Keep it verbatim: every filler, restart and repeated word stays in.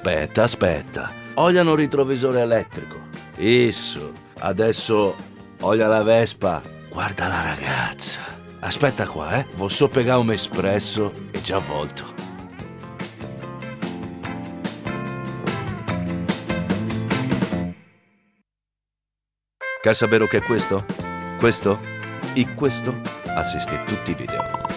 Aspetta, aspetta. Olhano il retrovisore elettrico. Isso. Adesso olha la Vespa. Guarda la ragazza. Aspetta qua, eh. Vou só pegar un espresso e già volto. Quer saber o che è questo? Questo? E questo? Assisti tutti i video.